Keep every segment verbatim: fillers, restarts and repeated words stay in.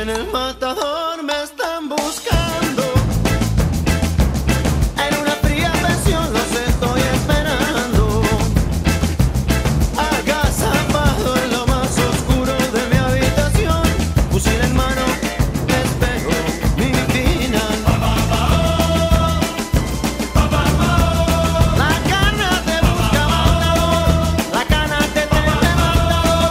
en el matador me están buscando. En una fría pensión los estoy esperando. Agazapado en lo más oscuro de mi habitación, fusil en mano, espero mi final. La cana te busca matador, la cana te teme matador.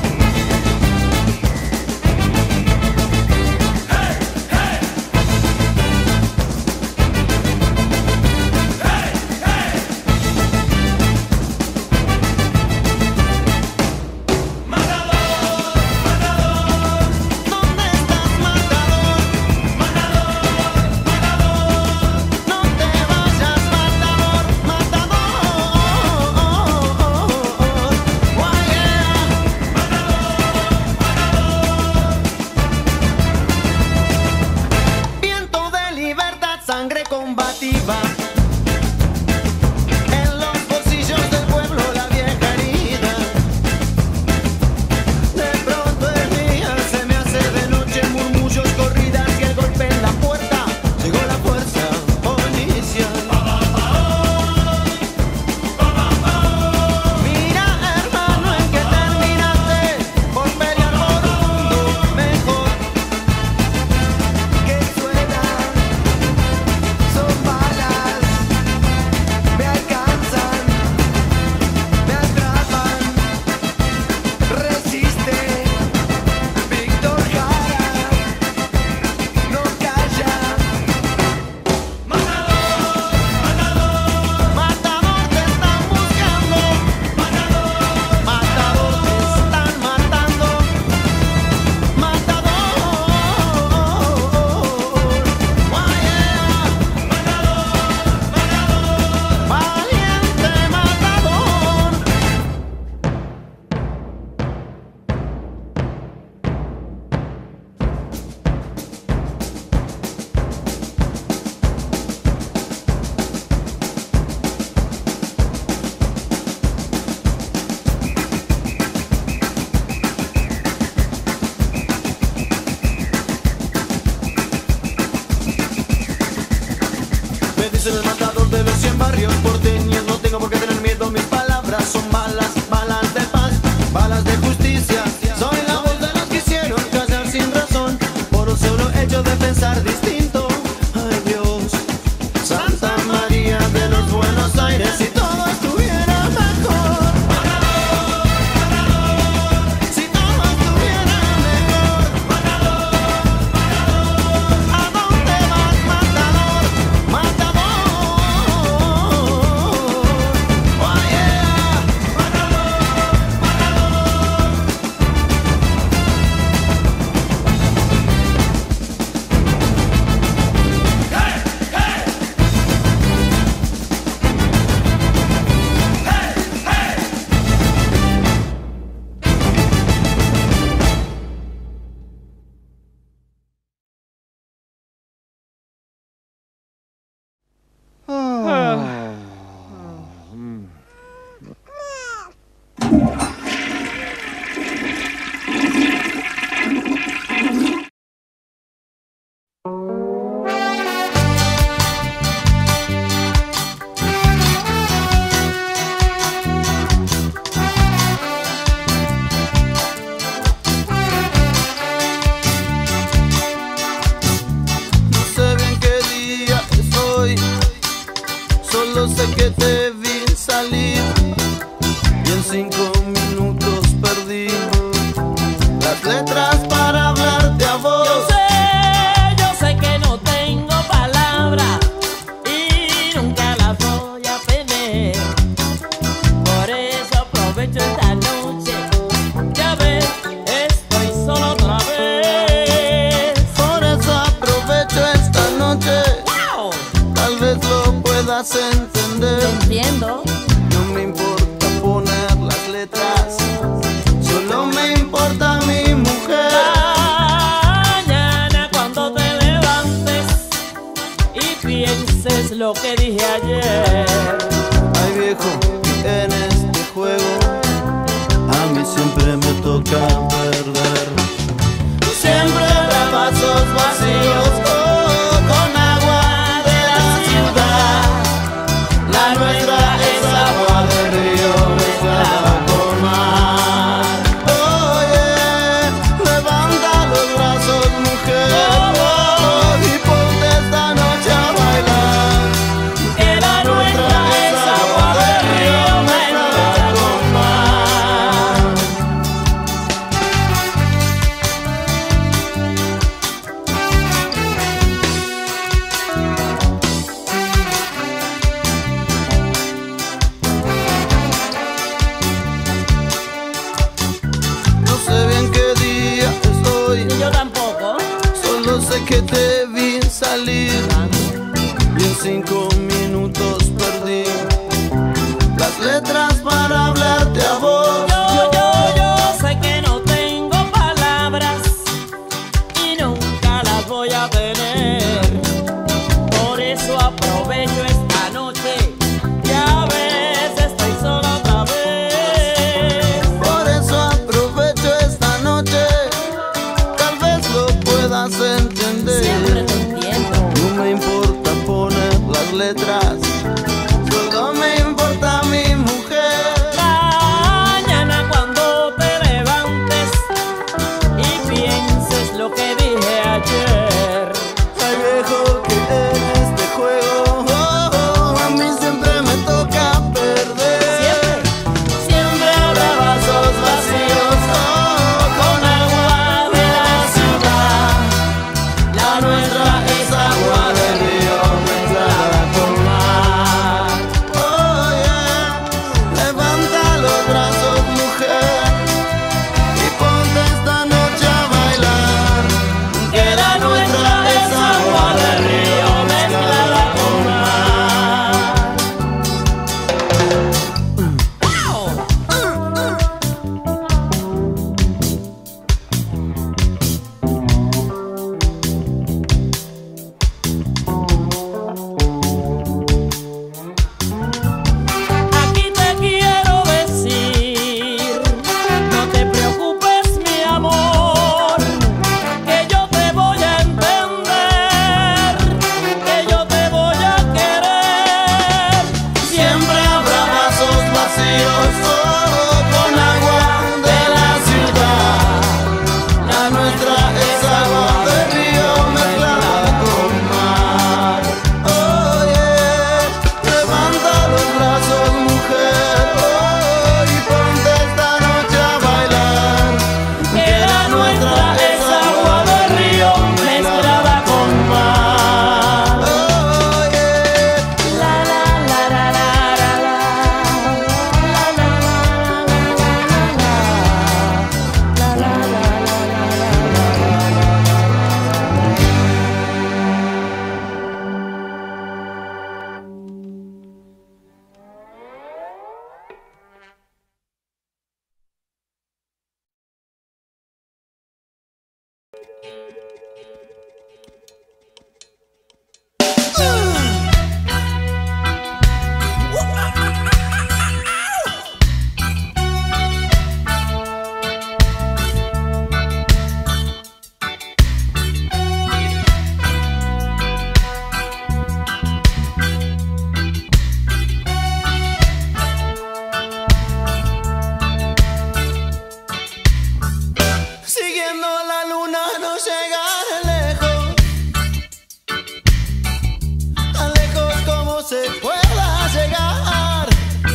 ¿Dónde estás, matador? No te vayas, matador, matador. Why yeah. Viento de libertad, sangre combativa. En los bolsillos del pueblo la vieja herida. De pronto el día se me hace de noche, murmullos, corridas y el golpe en la puerta. Llegó la fuerza policial. Mira, hermano, en que terminaste por pelear por un mundo mejor. Que suenan, son balas, me alcanzan, me atrapan. Resiste, Víctor Jara, no calla. Matador, matador, te están buscando. Matador, te están matando. Matador, why yeah. Valiente matador. Me dicen el matador de los cien barrios porteños. No tengo por qué tener miedo, mis palabras son balas, balas de paz, balas de justicia. Soy la voz de los que hicieron callar sin razón, por un solo hecho de pensar distinto. Ay Dios, Santa María de los Buenos Aires, si todo estuviera mejor. Si todo estuviera mejor. ¿A dónde vas, matador? Matador. Oh yeah. No sé bien qué día es hoy, solo sé que te vi salir y en cinco minutos perdí las letras para hablarte a vos. Yo sé, yo sé que no tengo palabras y nunca las voy a tener. Por eso aprovecho esta noche. Ya ves, estoy solo otra vez. Por eso aprovecho esta noche, ¡Wow! tal vez lo puedas entender. Entiendo. No me importa poner las letras, solo me importa mi mujer. Mañana cuando te levantes y pienses lo que dije ayer. Ay viejo, en este juego a mí siempre me toca perder. Siempre que te vi salir y en cinco minutos perdí las letras para hablarte a vos. Yo, yo, yo sé que no tengo palabras y nunca las voy a tener. Por eso aprovecho esta noche y a veces estoy sola otra vez. Por eso aprovecho esta noche, tal vez lo puedas entender. Siempre te entiendo. No me importa poner las letras, solo me importa mi mujer. Mañana cuando te levantes y pienses lo que dije ayer. Ay, viejo, que en este juego oh, oh, a mí siempre me toca perder. Siempre, Siempre habrá vasos vacíos oh, con agua de la ciudad. La nuestra es agua del río mezclada con mar. Oh, yeah. Levanta los brazos, mujer, y ponte esta noche a bailar. Que la nuestra es agua del río mezclada con mar. aquí te quiero decir, no te preocupes mi amor, que yo te voy a entender, que yo te voy a querer. Siempre habrá vasos vacíos oh, con agua de la ciudad. La nuestra es agua del río mezclada con mar. Oh, yeah. Levanta los brazos, mujer, oh, y ponte esta noche a bailar. Que la nuestra es agua del río mezclada con mar. Oh, yeah. La la la la la la la la la la la la la la la. Siguiendo la luna no llegaré lejos, tan lejos como se pueda llegar.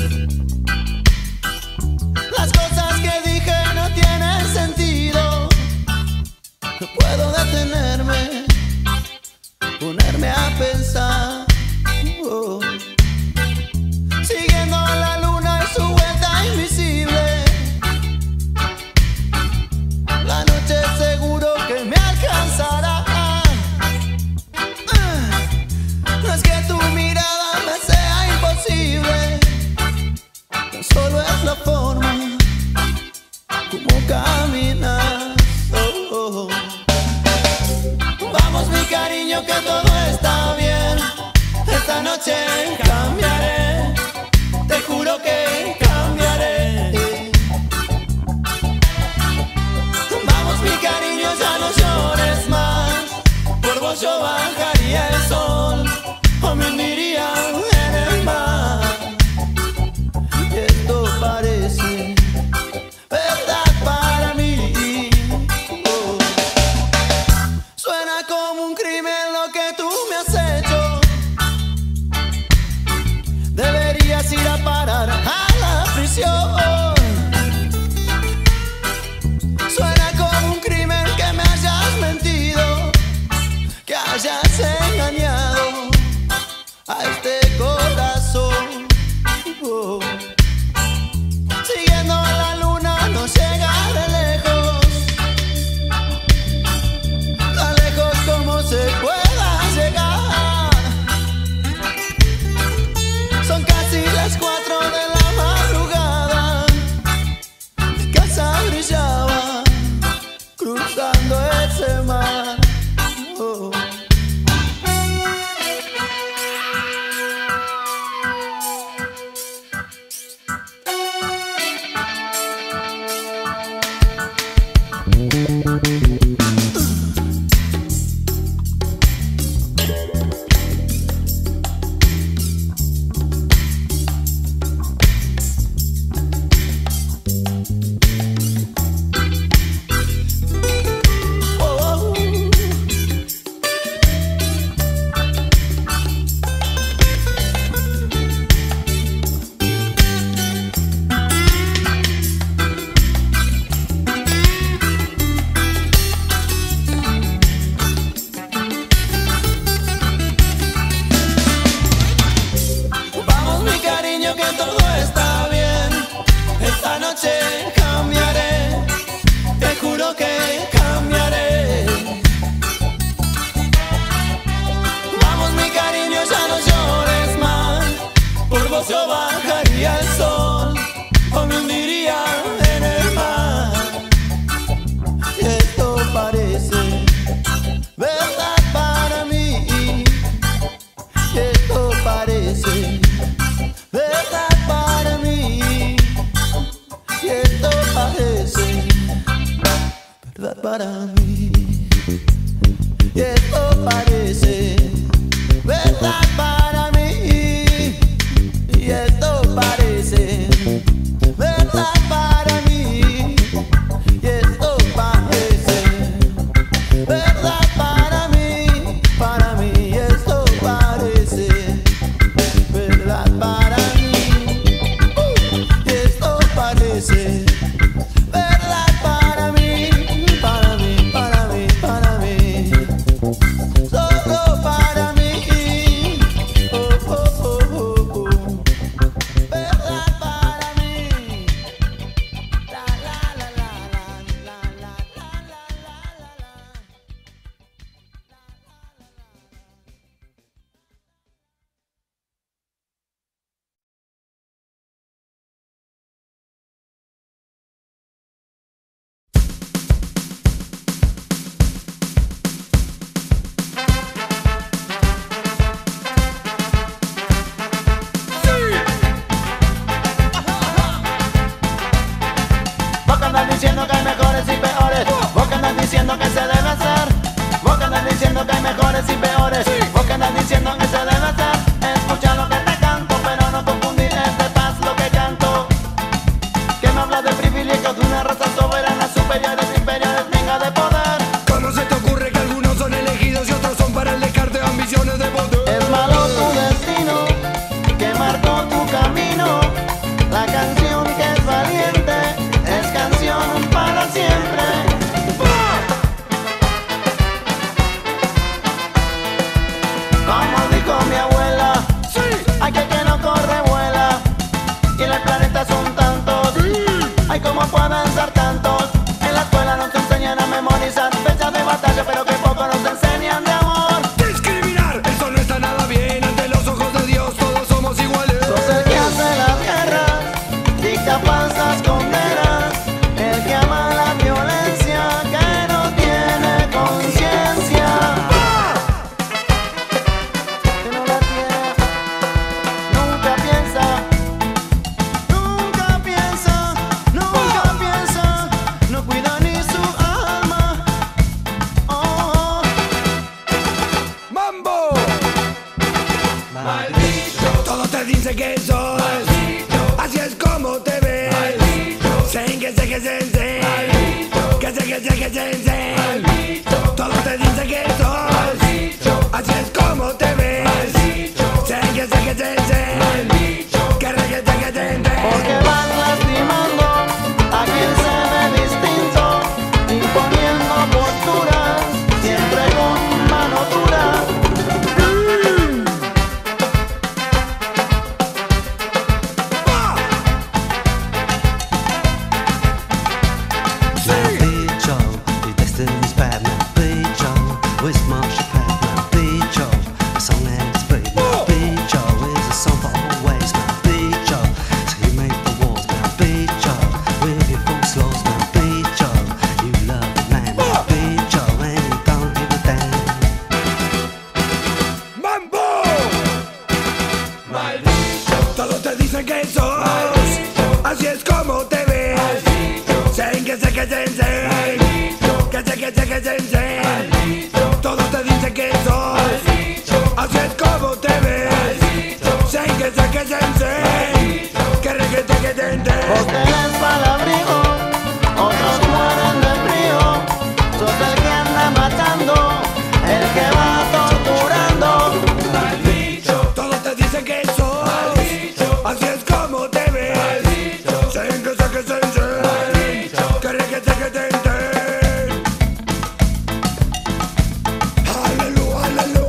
Las cosas que dije no tienen sentido, no puedo detenerme, ponerme a pensar. Oh. Siguiendo la luna y su vuelta invisible, la noche seguro que me alcanzará. No es que tu mirada me sea imposible, tan solo es la forma como caminas. Oh, oh. Vamos mi cariño que todo está bien, esta noche cambiaré, te juro que cambiaré. Vamos mi cariño, ya no llores más, por vos yo bajaría el sol o me hundiría en el mar. Esto parece verdad para mí. Oh. Suena como un crimen lo que tú me has hecho. yo bajaría el sol o me hundiría en el mar. Y esto parece verdad para mí. Y esto parece verdad para mí. Y esto parece verdad para mí. Y esto parece verdad para mí. Y esto parece verdad para mí. Y esto parece verdad para mí. Para mí. Y esto parece verdad para mí. Y esto parece verdad para mí. Para mí, para mí, para mí. Solo para mí. Oh, oh, oh, oh, oh. Verdad para mí. La la la la la la la la la la la. Vos que andas diciendo que hay mejores y peores. Vos que andas diciendo que se debe hacer. Vos que andas diciendo que hay mejores y peores. Vos que andas diciendo que se debe hacer. Escucha lo que te canto, pero no confundir es de paz lo que canto. Que me hablas de privilegios de una raza soberana, superiores, inferiores, venga de poder. ¿Cómo se te ocurre que algunos son elegidos y otros son para el descarte de ambiciones de poder? Es malo tu destino, que marcó tu camino. La canción que es valiente es canción para siempre. Como dijo mi abuela, hay que que no corre vuela. Y en el planeta son tantos, hay como pueden ser tantos. En la escuela nos enseñan a memorizar fechas de batalla, pero que poco nos enseñan de amor. Discriminar, eso no está nada bien. Ante los ojos de Dios todos somos iguales. Sos el que hace las guerras, dicta falsas condenas, el que ama la violencia, que no tiene conciencia, que no la tiene, nunca piensa, nunca piensa, nunca piensa, no cuida ni su alma. Oh, oh. ¡Mambo! Maldito. Todos te dicen que sos maldito. Así es como te ves. Maldito. Sen que se que se se. Maldito. Que se que se que se se. Maldito. Todos te dicen que sos maldito. Así es como te ves. Maldito. Sen que se que se se. Maldito. Que re que se que se se. Porque van lastimando a quien se ve distinto, imponiendo posturas, siempre con mano dura. Now be Joe, your destiny's bad. Now be Joe, with Marsha Pat. Now be Joe, a song and it's free. Now be Joe is a song for always. Now be Joe, so you make the walls. Now be Joe, with your false laws. Now be Joe, you love the man. Now be Joe, and you don't give a damn. ¡Mambo! Maldito. Todos te dicen que sos maldito. Así es como te ves. Maldito. Sen que se que se se. Maldito. Que se que se que se se. Maldito. Todos te dicen que sos maldito. Así es como te ves. Maldito. Sen que se que se se. Maldito. Que re que se que se se. Vos tenés palabrigo, cheque, cheque, ten, ten. Aleluya, aleluya.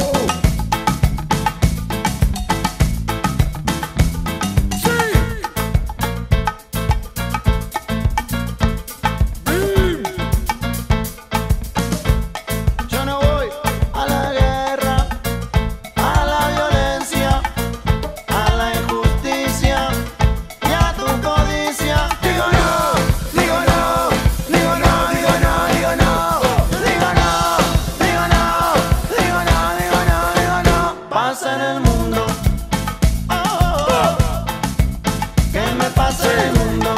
Yo no voy a la guerra, a la violencia, a la injusticia y a tu codicia. Digo no, digo no, digo no, digo no, digo no, digo no, digo no, digo no, digo no, digo no. Pasa en el mundo, oh, oh, oh. ¿Qué me pasa en el mundo?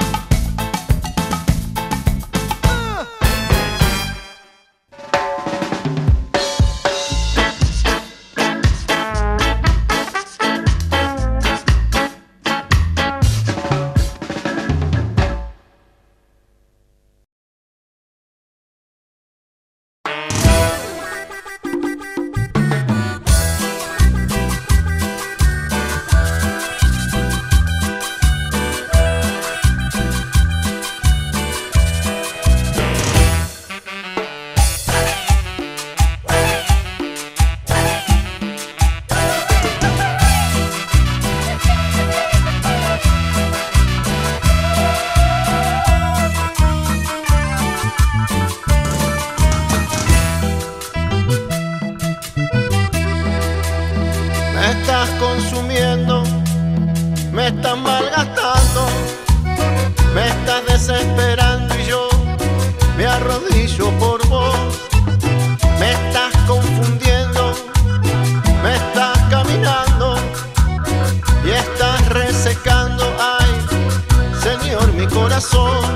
Me estás consumiendo, me estás malgastando, me estás desesperando y yo me arrodillo por vos. Me estás confundiendo, me estás caminando y estás resecando, ay, Señor, mi corazón.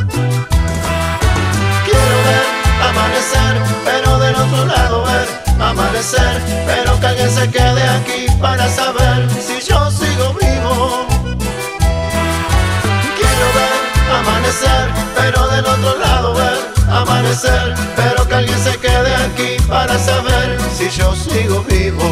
Quiero ver amanecer, pero del otro lado ver amanecer, pero que alguien se quede aquí para saber si yo sigo vivo. Quiero ver amanecer, pero del otro lado ver amanecer, pero que alguien se quede aquí para saber si yo sigo vivo.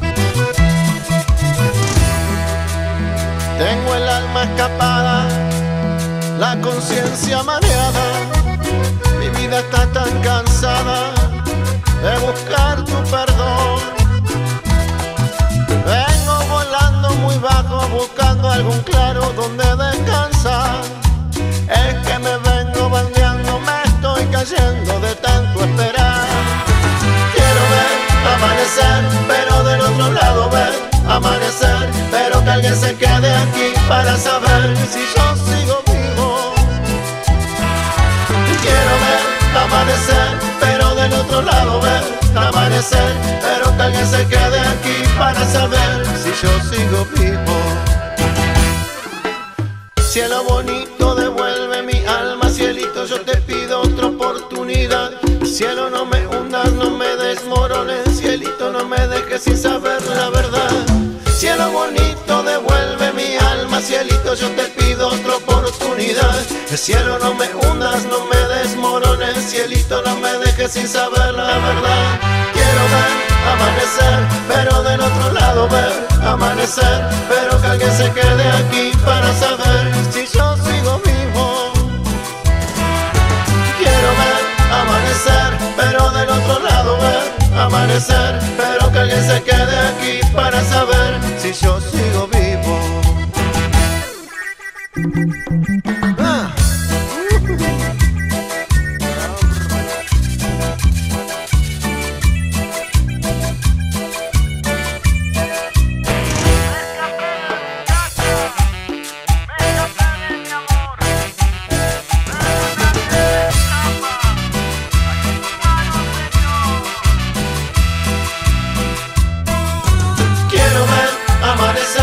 Tengo el alma escapada, la conciencia mareada, mi vida está tan cansada de buscar tu perdón. Vengo volando muy bajo buscando algún claro donde descansar. Es que me vengo bandeando, me estoy cayendo de tanto esperar. Quiero ver amanecer, pero del otro lado ver amanecer, pero que alguien se quede aquí para saber si yo sigo vivo. Quiero ver amanecer, pero del otro lado ver amanecer, pero que alguien se quede aquí para saber si yo sigo vivo. Cielo bonito, devuelve mi alma, cielito, yo te pido otra oportunidad. Cielo, no me hundas, no me desmorones, cielito, no me dejes sin saber la verdad. Cielo bonito, devuelve mi alma, cielito, yo te pido otra oportunidad. Cielo, no me hundas, no me desmorones, cielito, no me dejes sin saber la verdad. Quiero ver amanecer, pero del otro lado ver amanecer, pero que alguien se quede aquí para saber si yo sigo vivo. Quiero ver amanecer, pero del otro lado ver amanecer, pero que alguien se quede aquí para saber si yo sigo vivo. Ah. Quiero ver amanecer,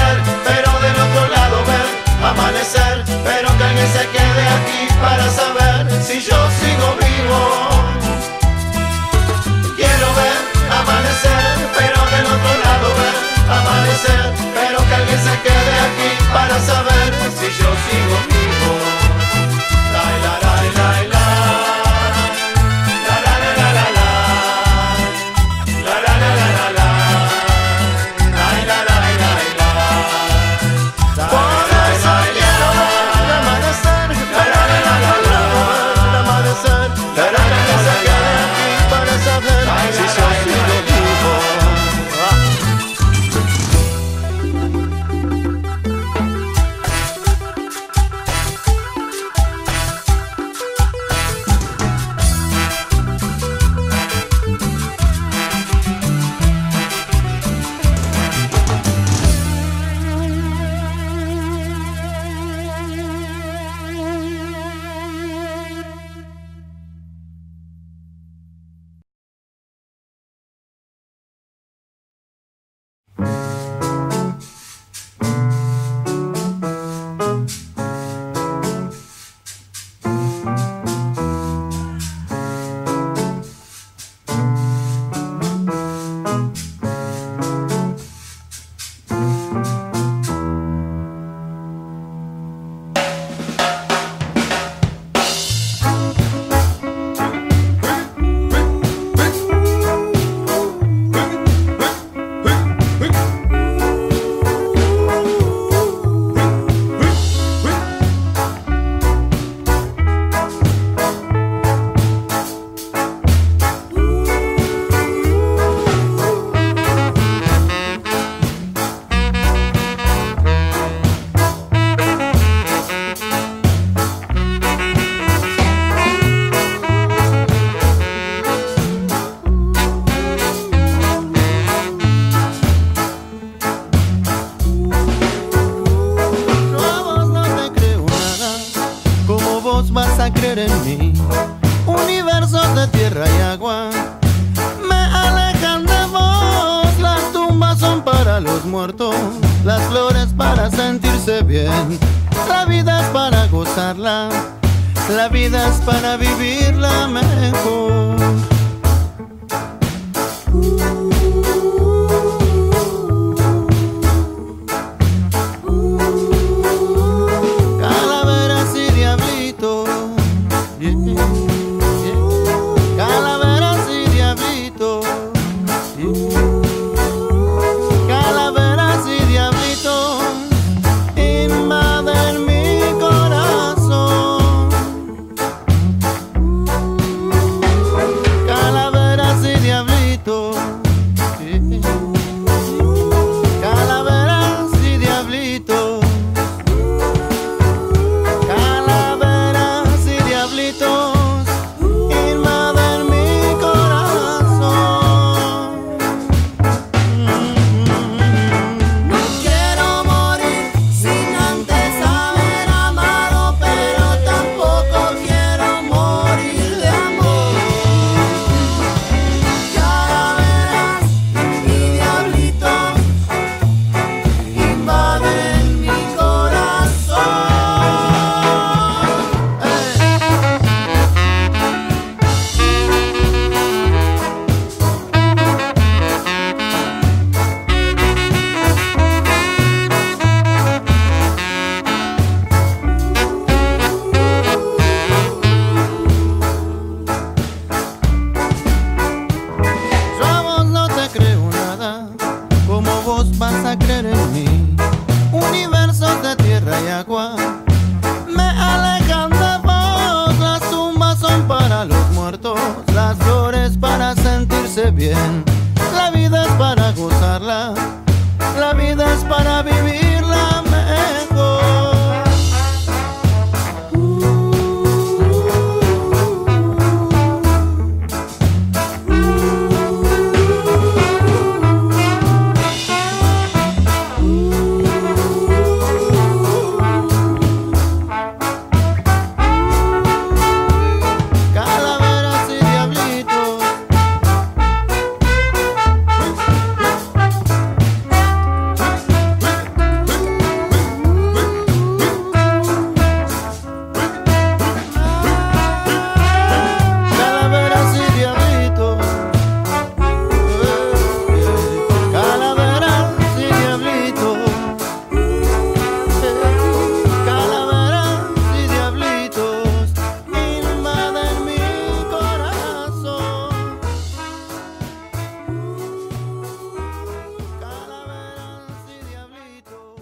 mí. Universos de tierra y agua me alejan de vos. Las tumbas son para los muertos, las flores para sentirse bien. La vida es para gozarla, la vida es para vivirla mejor. Calaveras y diablitos, yeah, yeah. Calaveras y diablitos, yeah. Calaveras y diablitos invaden mi corazón. Calaveras y diablitos, yeah. Calaveras y diablitos, calaveras y diablitos invaden mi corazón. No quiero morir sin antes haber amado, pero tampoco quiero morir de amor. Calaveras y diablitos invaden mi corazón. Yo a vos no te creo nada, como vos vas a creer en mí. Universos de tierra y agua me alejan de vos. Las tumbas son para los muertos, las flores para sentirse bien. La vida es para gozarla, la vida es para vivirla mejor. Calaveras y diablitos, calaveras y diablitos, calaveras y diablitos, calaveras y diablitos invaden mi corazón. Calaveras y diablitos.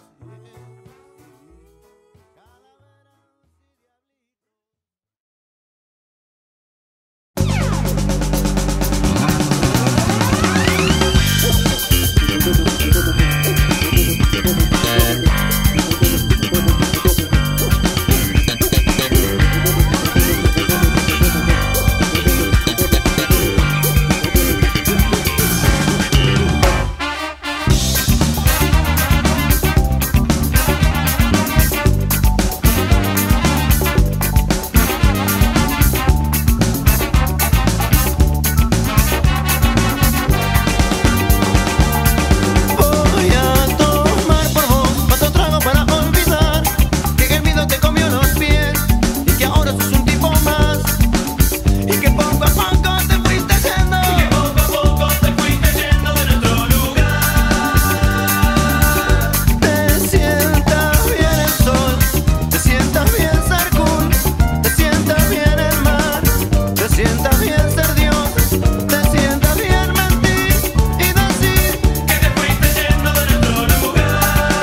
Voy a tomar por vos otro trago para olvidar que el miedo te comió los pies y que ahora sos un tipo más y que poco a poco te fuiste yendo y que poco a poco te fuiste yendo de nuestro lugar. Te sienta bien el sol, te sienta bien ser cool, te sienta bien el mar, te sienta bien ser Dios, te sienta bien mentir y decir que te fuiste yendo de nuestro lugar.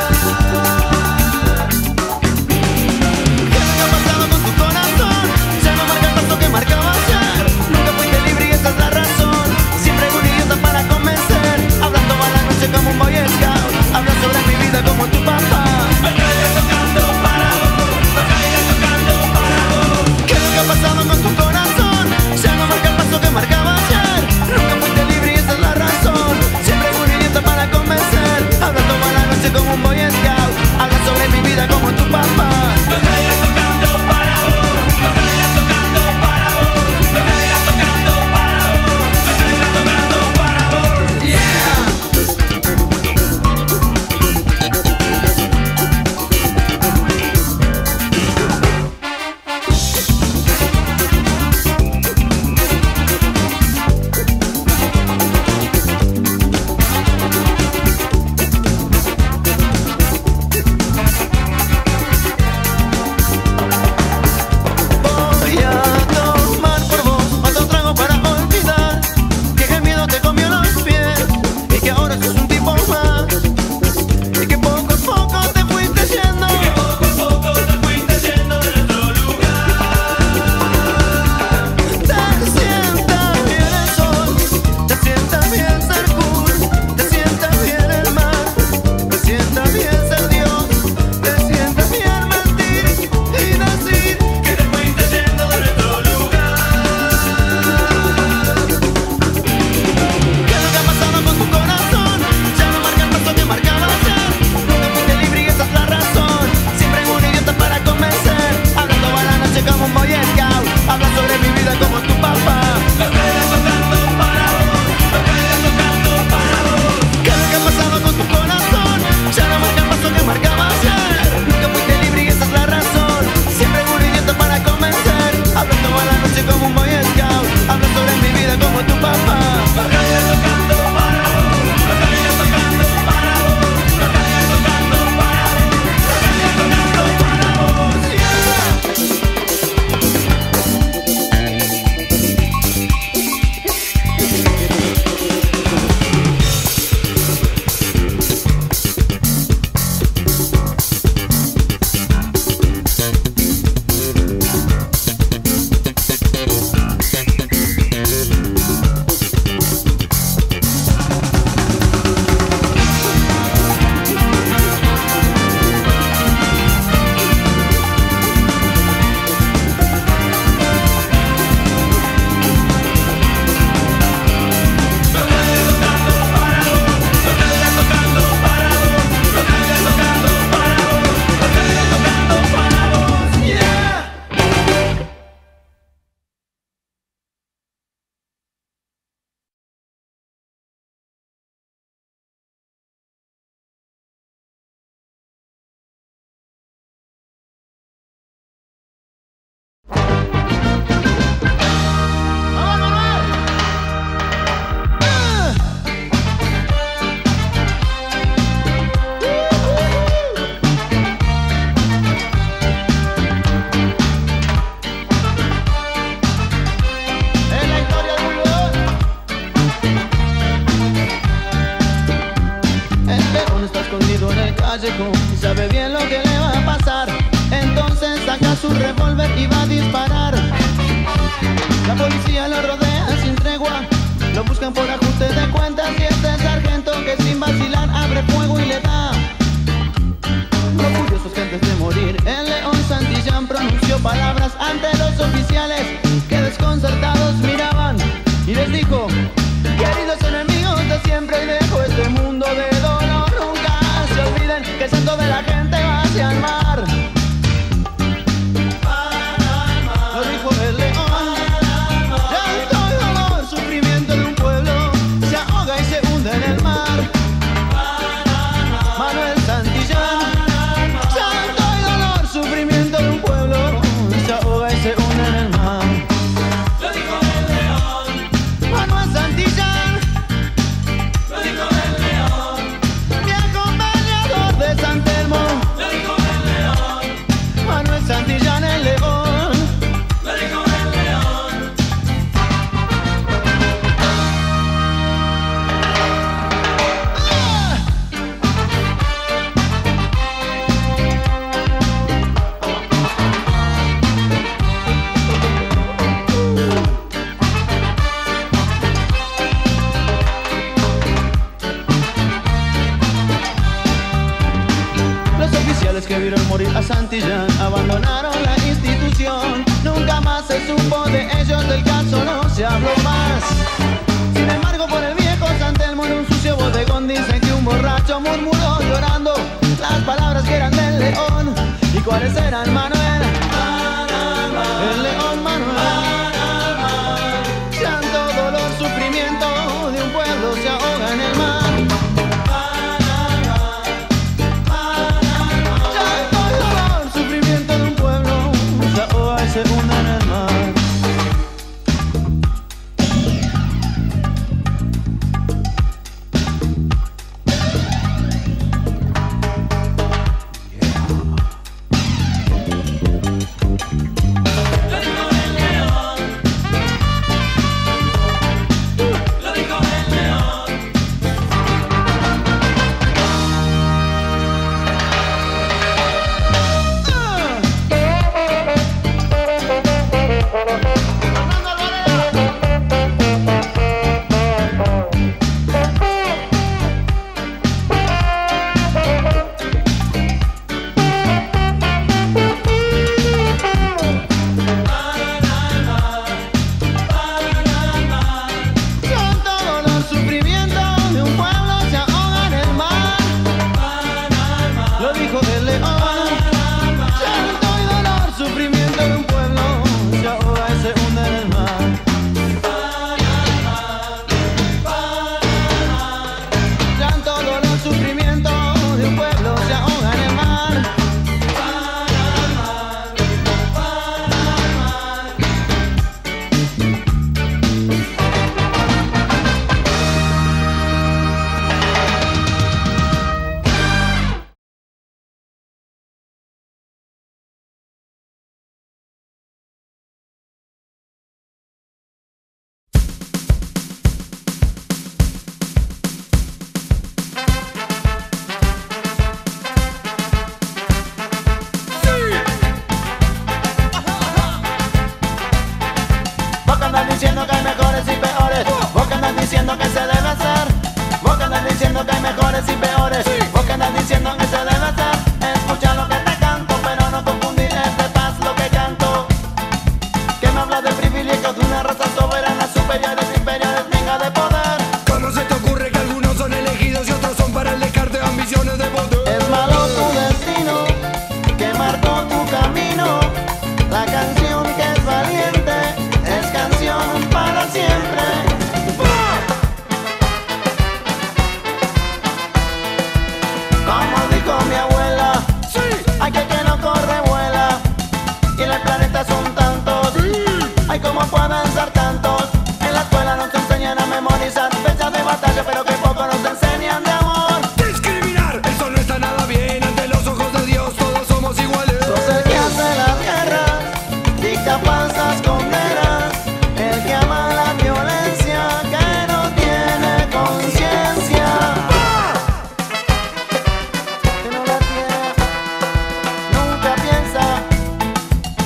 ¿Qué ha pasado con tu corazón? Ya no marca el paso que marcaba ayer. Nunca fuiste libre y esa es la razón. Siempre un idiota para convencer. Hablas toda la noche como un boy scout. Hablas sobre mi vida como tu papá. Me caigas tocando para vos, me caigas tocando para vos. ¿Qué es lo que ha pasado con tu corazón? Ya no marca el paso que marcaba ayer. Nunca fuiste libre y esa es la razón. Siempre un idiota para convencer. Hablas toda la noche como un boy scout. Hablas sobre mi vida como tu papá. Me caigas tocando para vos, me caigas tocando su revólver y va a disparar. La policía lo rodea sin tregua, lo buscan por ajuste de cuentas y este sargento que sin vacilar abre fuego y le da. Orgullosos que antes de morir el León Santillán pronunció palabras ante los oficiales que desconcertados miraban y les dijo: queridos enemigos de siempre y dejo este mundo de dolor, nunca se olviden que el santo de la gente va hacia el mar. Lo dijo el León. Llanto y dolor, sufrimiento de un pueblo se ahoga y se hunde en el mar. Manuel Santillán. Llanto y dolor, sufrimiento de un pueblo se ahoga y se hunde en el mar. Lo dijo el León. Manuel Santillán. Lo dijo el León. Mi acompañador de San Telmo. Lo dijo el León. Manuel Santillán el León. Lo dijo el León. Los oficiales que vieron morir a Santillán abandonaron la institución. Nunca más se supo de ellos, del caso no se habló más. Sin embargo, por el viejo San Telmo en un sucio bodegón dicen que un borracho murmuró llorando las palabras que eran del León. ¿Y cuáles eran, Manuel? El León Manuel. Llanto, dolor, sufrimiento de un pueblo se ahoga en el mar. Llanto y dolor, sufrimiento de un pueblo se ahoga y se hunde en el mar. Lo dijo el León. Llanto, dolor, sufrimiento de un pueblo se ahoga en el mar. Lo dijo el León. Llanto y dolor, sufrimiento de un pueblo se ahoga y se hunde en el mar. Llanto, dolor, sufrimiento de un pueblo se ahoga en el mar. Vos que andas diciendo que hay mejores y peores. Vos que andas diciendo que se debe hacer. Vos que andas diciendo que hay mejores y peores. Vos que andas diciendo que se debe hacer. Escucha lo que te canto, pero no confundir este paz lo que canto. Que me habla del privilegio de una raza soberana, superiores, inferiores, venga de poder. ¿Cómo se te ocurre que algunos son elegidos y otros son para el descarte de ambiciones de poder? Es malo tu destino, que marcó tu camino. La canción que es valiente es canción para siempre. Como dijo mi abuela, hay que que no corre vuela. Y en el planeta son tantos, hay como pueden ser tantos. En la escuela nos enseñan a memorizar fechas de batalla, pero que poco nos enseñan de amor. Discriminar, eso no está nada bien. Ante los ojos de Dios todos somos iguales. Sos el que hace las guerras, dicta falsas condenas, el que ama la violencia, que no tiene conciencia. Que no la tiene, nunca piensa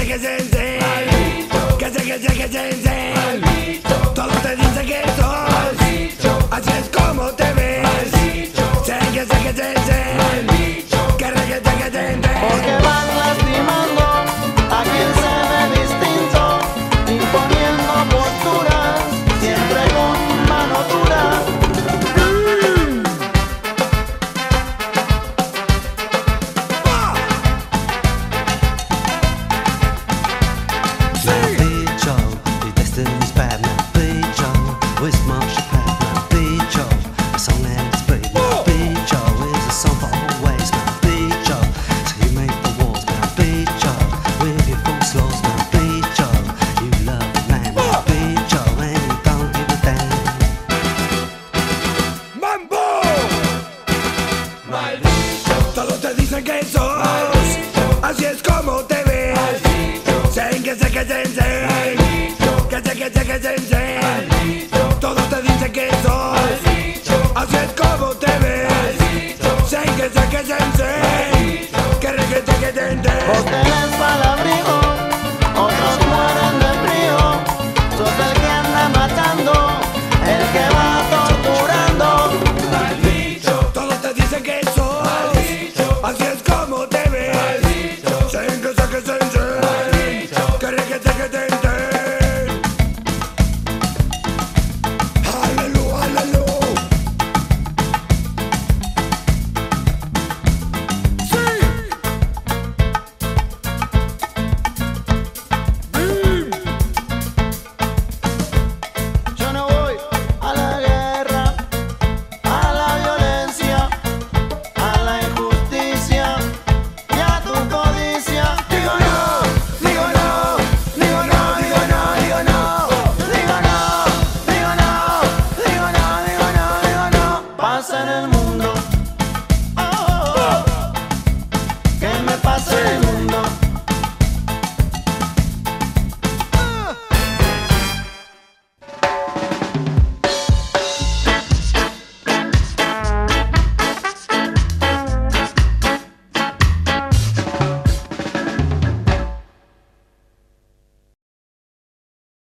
que sensei, que sé que sé que sensei, todos te dicen que sos, así es como te ves, sé que sé que sensei, que reguete que sensei. Porque van lastimando a quien se ve distinto, imponiendo posturas, siempre con mano dura. Todos te dicen que sos, así es como te ves, sé que sé que sensei, que sé que sé que sensei, todos te dicen que sos, así es como te ves, sé que sé que sensei, que reguete que sensei. Porque les va el abrigo, otros mueren de frío, sos el que anda matando, el que va torturando. Todos te dicen que sos, así es como te ves, sé que sé que sensei, que reguete que sensei. Aleluya, aleluya. Sí. Mm. Yo no voy a la guerra, a la violencia, a la injusticia y a tu codicia. Digo no, digo no, digo no, digo no, digo no, digo no, digo no, digo no, digo no, digo no. Pasa en el mundo